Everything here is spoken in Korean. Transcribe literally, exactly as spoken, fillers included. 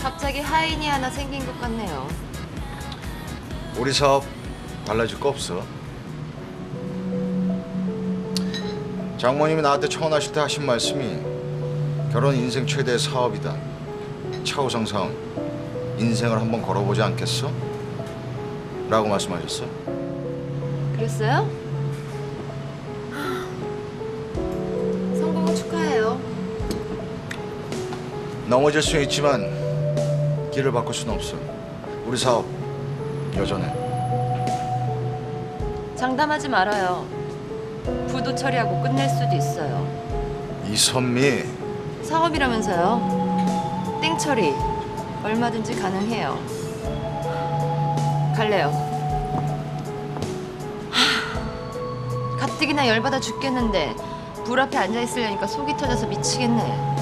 갑자기 하인이 하나 생긴 것 같네요. 우리 사업 달라질 거 없어. 장모님이 나한테 처음 하실 때 하신 말씀이 결혼 인생 최대의 사업이다. 차우상 사업, 인생을 한번 걸어보지 않겠어? 라고 말씀하셨어. 그랬어요? 성공을 축하해요. 넘어질 수는 있지만 길을 바꿀 수는 없어. 우리 사업 여전해. 장담하지 말아요. 부도 처리하고 끝낼 수도 있어요. 이선미, 사업이라면서요. 땡 처리 얼마든지 가능해요. 갈래요. 하, 가뜩이나 열받아 죽겠는데 불 앞에 앉아 있으려니까 속이 터져서 미치겠네.